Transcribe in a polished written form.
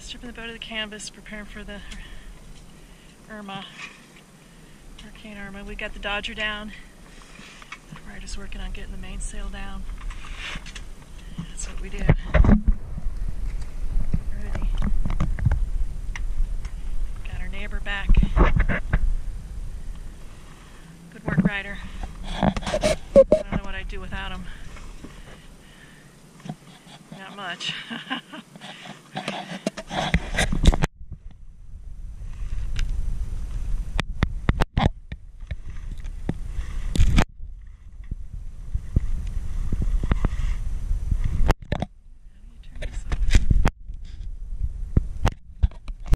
Stripping the boat of the canvas, preparing for the Irma, Hurricane Irma. We got the Dodger down. We're just working on getting the mainsail down. That's what we do. Ready. Got our neighbor back. Good work, Ryder. I don't know what I'd do without him. Not much.